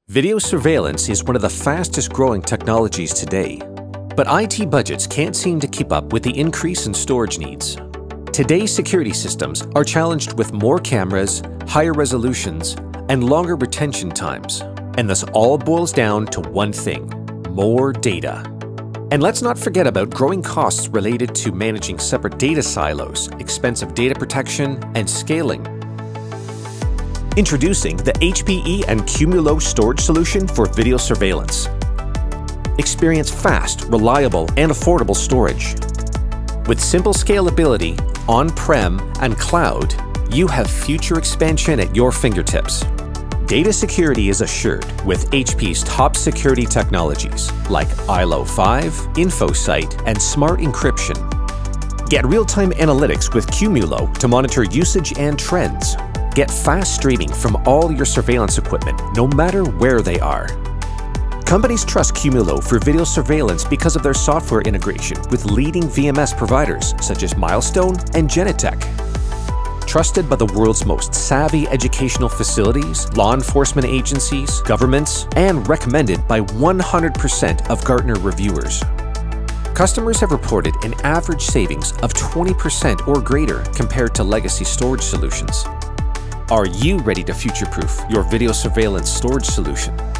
Video surveillance is one of the fastest growing technologies today, but IT budgets can't seem to keep up with the increase in storage needs. Today's security systems are challenged with more cameras, higher resolutions, and longer retention times. And this all boils down to one thing: more data. And let's not forget about growing costs related to managing separate data silos, expensive data protection, and scaling. Introducing the HPE and Qumulo storage solution for video surveillance. Experience fast, reliable, and affordable storage. With simple scalability, on-prem, and cloud, you have future expansion at your fingertips. Data security is assured with HP's top security technologies like ILO 5, InfoSight, and Smart Encryption. Get real-time analytics with Qumulo to monitor usage and trends. Get fast streaming from all your surveillance equipment, no matter where they are. Companies trust Qumulo for video surveillance because of their software integration with leading VMS providers such as Milestone and Genetec. Trusted by the world's most savvy educational facilities, law enforcement agencies, governments, and recommended by 100% of Gartner reviewers. Customers have reported an average savings of 20% or greater compared to legacy storage solutions. Are you ready to future-proof your video surveillance storage solution?